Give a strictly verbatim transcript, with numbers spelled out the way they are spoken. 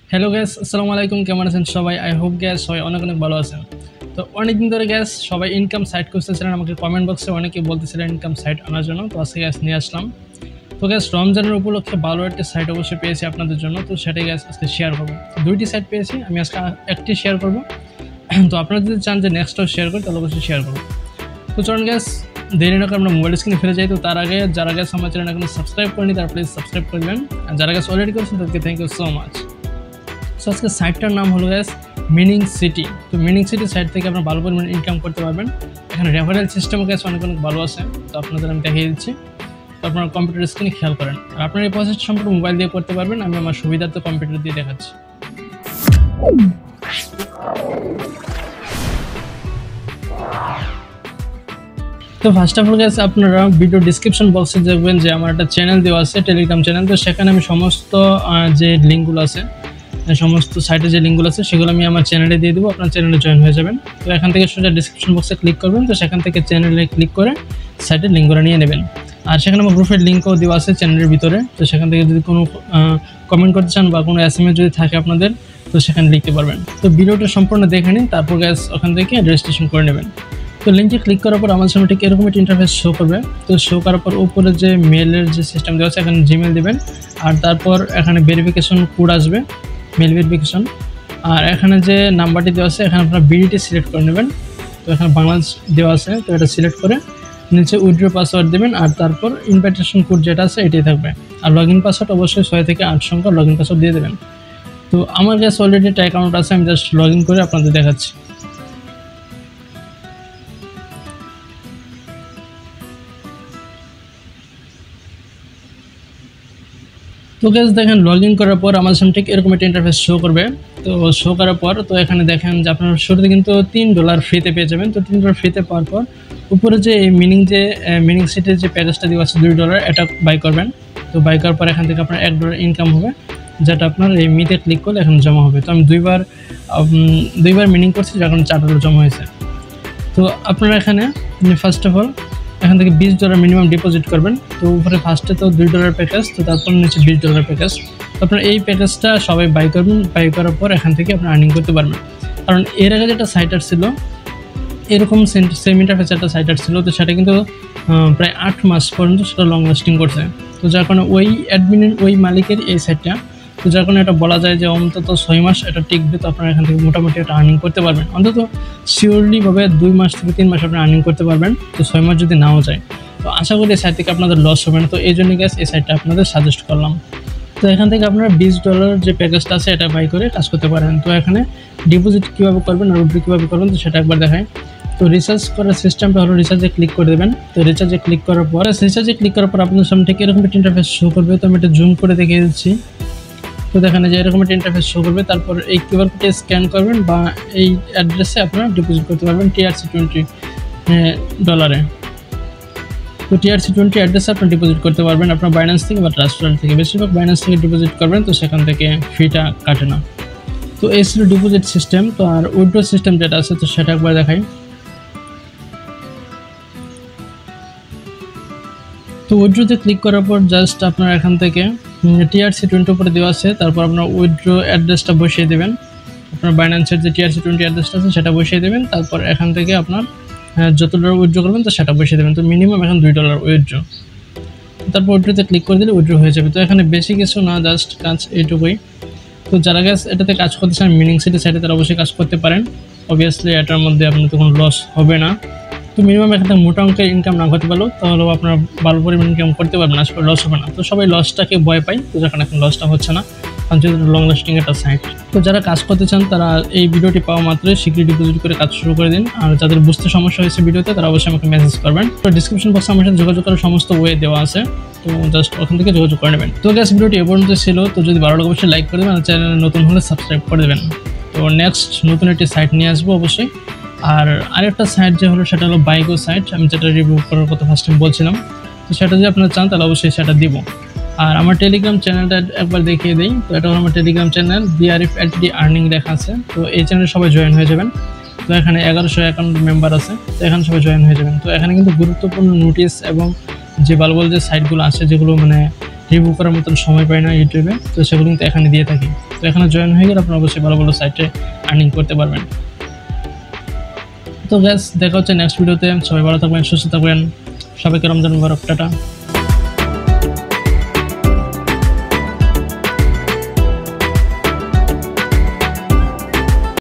Hello gas, আসসালামু আলাইকুম। কেমন আছেন সবাই? আই হোপ গ্যাস সবাই অনেক অনেক ভালো আছেন। তো অনেকদিন ধরে গ্যাস সবাই ইনকাম সাইট খুঁজতেছিলেন, আমাকে কমেন্ট বক্সে অনেকে বলতেছিলেন ইনকাম সাইট আনার জন্য। তো আজকে গ্যাস নিয়ে আসলাম। তো গ্যাস রমজানের উপলক্ষে ভালো একটা সাইট অবশ্যই পেয়েছি আপনাদের জন্য, তো সেটাই গ্যাস আজকে শেয়ার করবো। দুইটি সাইট পেয়েছি, আমি আজকে একটি শেয়ার করবো। তো আপনারা যদি চান যে নেক্সটও শেয়ার করি তাহলে অবশ্যই শেয়ার করবো। তো চলুন গ্যাস দেরি না করে আমরা মোবাইল স্ক্রিনে ফিরে যাই। তো তার আগে যারা গ্যাস আমার চ্যানেল এখনো সাবস্ক্রাইব করেনি তারা প্লিজ সাবস্ক্রাইব করবেন, আর যারা গ্যাস অলরেডি করেছেন তাদেরকে thank you so much. So আজকে সাইটটার নাম হলো গ্যাস মিনিং সিটি। তো মিনিং সিটি সাইট থেকে আপনার ভালো পরিমাণে ইনকাম করতে পারবেন। এখানে রেফারেল সিস্টেমও গ্যাস অনেক অনেক ভালো আছে, তো আপনাদের আমি দেখিয়ে দিচ্ছি। তো আপনার কম্পিউটার স্ক্রিনে খেয়াল করেন, আর আপনার এই প্রসেসটা সম্পূর্ণ মোবাইল দিয়ে করতে পারবেন। আমি আমার সুবিধার্থে কম্পিউটার দিয়ে দেখাচ্ছি। তো ফার্স্ট অফ অল গ্যাস আপনারা ভিডিও ডিসক্রিপশন বক্সে দেখবেন যে আমার একটা চ্যানেল দেওয়া আছে, টেলিগ্রাম চ্যানেল। তো সেখানে আমি সমস্ত যে লিঙ্কগুলো আছে, সমস্ত সাইটে যে লিঙ্কগুলো আছে সেগুলো আমি আমার চ্যানেলে দিয়ে দেবো, আপনার চ্যানেলে জয়েন হয়ে যাবেন। তো এখান থেকে সোজা ডিসক্রিপশন বক্সে ক্লিক করবেন, তো সেখান থেকে চ্যানেলে ক্লিক করে সাইটের লিঙ্কগুলো নিয়ে নেবেন। আর সেখানে আমার গ্রুপের লিঙ্কও দেওয়া আছে চ্যানেলের ভিতরে। তো সেখান থেকে যদি কোনো কমেন্ট করতে চান বা কোনো এস এম এস যদি থাকে আপনাদের, তো সেখানে লিখতে পারবেন। তো ভিডিওটা সম্পূর্ণ দেখে নিন, তারপর গ্যাস ওখান থেকে রেজিস্ট্রেশন করে নেবেন। তো লিঙ্কে ক্লিক করার পর আমার সামনে ঠিক এরকম একটা ইন্টারফেস শো করবে। তো শো করার পর উপরে যে মেলের যে সিস্টেম দেওয়া আছে এখানে জিমেল দেবেন, আর তারপর এখানে ভেরিফিকেশন কোড আসবে, মেল ভেরিফিকেশন। আর এখানে যে নাম্বারটি দেওয়া আছে এখানে আপনার বিডিটি সিলেক্ট করে নেবেন। তো এখানে বাংলাদেশ দেওয়া আছে, তো এটা সিলেক্ট করে নিচে উইথড্র পাসওয়ার্ড দেবেন, আর তারপর ইনভাইটেশন কোড যেটা আছে এটাই থাকবে। আর লগ ইন পাসওয়ার্ড অবশ্যই ছয় থেকে আট সংখ্যা লগ ইন পাসওয়ার্ড দিয়ে দেবেন। তো আমার কাছে অলরেডি একটা অ্যাকাউন্ট আছে, আমি জাস্ট লগ ইন করে আপনাদের দেখাচ্ছি। তো গ্যাস দেখেন লগ ইন করার পর আমার সামনে ঠিক এরকম একটা ইন্টারফেস শো করবে। তো শো করার পর তো এখানে দেখেন যে আপনার শুরুতে কিন্তু তিন ডলার ফ্রিতে পেয়ে যাবেন। তো তিন ডলার ফ্রিতে পাওয়ার পর উপরে যে এই মিনিং যে মিনিং সিটির যে প্যাকেজটা দেওয়া আছে দুই ডলার, এটা বাই করবেন। তো বাই করার পর এখান থেকে আপনার এক ডলার ইনকাম হবে, যেটা আপনার এই মিতে ক্লিক করলে এখন জমা হবে। তো আমি দুইবার দুইবার মিনিং করছি, যখন চার ডলার জমা হয়েছে। তো আপনারা এখানে ফার্স্ট অফ অল এখান থেকে বিশ ডলার মিনিমাম ডিপোজিট করবেন। তো উপরে ফার্স্টে তো দুই ডলার প্যাকেজ, তো তারপর নিচে বিশ ডলার প্যাকেজ। তো আপনার এই প্যাকেজটা সবাই বাই করবেন, বাই করার পর এখান থেকে আপনি আর্নিং করতে পারবেন। কারণ এর আগে যেটা সাইটার ছিল এরকম সেম ইন্টারফেস একটা সাইটার ছিল, তো সেটা কিন্তু প্রায় আট মাস পর্যন্ত সেটা লং লাস্টিং করছে। তো যার কারণে ওই অ্যাডমিনের ওই মালিকের এই সাইটটা, তো যার কারণে এটা বলা যায় যে অন্তত ছয় মাস এটা টিকবে। তো আপনারা এখান থেকে মোটামুটি একটা আর্নিং করতে পারবেন, অন্তত শিওরলিভাবে দুই মাস থেকে তিন মাস আপনি আর্নিং করতে পারবেন। তো ছয় মাস যদি নাও যায়, তো আশা করি এই সাইট থেকে আপনাদের লস হবে না। তো এই জন্য গ্যাস এই সাইটটা আপনাদের সাজেস্ট করলাম। তো এখান থেকে আপনারা বিশ ডলার যে প্যাকেজটা আছে এটা বাই করে কাজ করতে পারেন। তো এখানে ডিপোজিট কীভাবে করবেন আর উইথড্র কীভাবে করবেন, তো সেটা একবার দেখায়। তো রিচার্জ করার সিস্টেমটা হলো রিচার্জে ক্লিক করে দেবেন। তো রিচার্জে ক্লিক করার পর রিচার্জে ক্লিক করার পর আপনার সামনে থেকে এরকম একটা ইন্টারফেস শো করবে। তো আমি এটা জুম করে দেখিয়ে দিচ্ছি। তো দেখেন যে এরকম একটা ইন্টারফেস শো করবে, তারপর এই কিউআর কোডে স্ক্যান করবেন বা এই অ্যাড্রেসে আপনারা ডিপোজিট করতে পারবেন টিআরসি টোয়েন্টি ডলারে। তো টিআরসি টোয়েন্টি অ্যাড্রেসে আপনার ডিপোজিট করতে পারবেন আপনার বাইন্যান্স থেকে বা ট্রাস্ট ওয়ালেট থেকে। বেশিরভাগ বাইন্যান্স থেকে ডিপোজিট করবেন, তো সেখান থেকে ফিটা কাটে না। তো এই ছিল ডিপোজিট সিস্টেম। তো আর উইথড্র সিস্টেম যেটা আছে তো সেটা একবার দেখাই। তো উইথড্রোতে ক্লিক করার পর জাস্ট আপনার এখান থেকে টিআরসি টোয়েন্টি উপরে দেওয়া আছে, তারপর আপনার উইথড্রো অ্যাড্রেসটা বসিয়ে দেবেন। আপনার বাইন্যান্সের যে টিআরসি টোয়েন্টি অ্যাড্রেসটা আছে সেটা বসিয়ে দেবেন। তারপর এখান থেকে আপনার যত ডলার উইথড্রো করবেন তো সেটা বসিয়ে দেবেন। তো মিনিমাম এখন দুই ডলার উইথড্রো। তারপর উইথড্রোতে ক্লিক করে দিলে উইথড্রো হয়ে যাবে। তো এখানে বেশি কিছু না, জাস্ট কাজ এইটুকুই। তো যারা গ্যাস এটাতে কাজ করতে চান মিনিং সিটি সাইটে, তারা অবশ্যই কাজ করতে পারেন। অবভিয়াসলি এটার মধ্যে আপনার তো কোনো লস হবে না। তো মিনিমাম এখান থেকে মোটা অঙ্কের ইনকাম না করতে পারলেও তাহলেও আপনার ভালো পরিমাণ ইনকাম করতে পারবেন, আসলে লস হবে না। তো সবাই লসটাকে ভয় পায়, তো যখন এখন লসটা হচ্ছে না, কারণ যেহেতু লং লাস্টিং একটা সাইট। তো যারা কাজ করতে চান তারা এই ভিডিওটি পাওয়া মাত্রই শীঘ্রই ডিপোজিট করে কাজ শুরু করে দিন। আর যাদের বুঝতে সমস্যা হয়েছে ভিডিওতে তারা অবশ্যই আমাকে মেসেজ করবেন। তো ডিসক্রিপশন বক্সে আমার সাথে যোগাযোগ করার সমস্ত ওয়ে দেওয়া আছে, তো জাস্ট ওখান থেকে যোগাযোগ করে নেবেন। তো গ্যাস ভিডিওটি এ পর্যন্ত ছিল। তো যদি ভালো লাগে অবশ্যই লাইক করে দেবেন, আর চ্যানেলে নতুন হলে সাবস্ক্রাইব করে দেবেন। তো নেক্সট নতুন একটি সাইট নিয়ে আসবো অবশ্যই। আর আরেকটা সাইট যে হলো সেটা হলো বাইগো সাইট, আমি যেটা রিভিউ করার কথা ফার্স্ট টাইম বলছিলাম। তো সেটা যদি আপনারা চান তাহলে অবশ্যই সেটা দিব। আর আমার টেলিগ্রাম চ্যানেলটা একবার দেখিয়ে দিই। তো এটা হলো আমার Telegram channel, BRF LTD earning লেখা আছে। তো এই চ্যানেলে সবাই জয়েন হয়ে যাবেন। তো এখানে এগারোশো অ্যাকাউন্ট মেম্বার আছে, তো এখানে সবাই জয়েন হয়ে যাবেন। তো এখানে কিন্তু গুরুত্বপূর্ণ নোটিশ এবং যে ভালো ভালো যে সাইটগুলো আছে যেগুলো মানে রিভিউ করার মতন সময় পাই না ইউটিউবে, তো সেগুলো কিন্তু এখানে দিয়ে থাকি। তো এখানে জয়েন হয়ে গেলে আপনারা অবশ্যই ভালো ভালো সাইটে আর্নিং করতে পারবেন। তো গ্যাস দেখা হচ্ছে নেক্সট ভিডিওতে। সবাই ভালো থাকবেন, সুস্থ থাকবেন, সবাইকে রমজান মুবারক, টাটা।